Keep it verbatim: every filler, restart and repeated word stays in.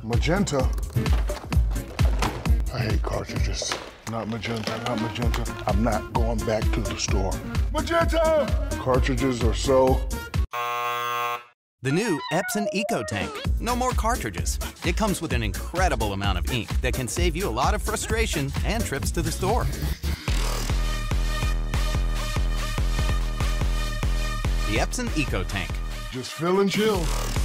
Magenta. I hate cartridges. Not magenta, not magenta. I'm not going back to the store. Magenta! Cartridges are so... The new Epson EcoTank. No more cartridges. It comes with an incredible amount of ink that can save you a lot of frustration and trips to the store. The Epson EcoTank. Just fill and chill.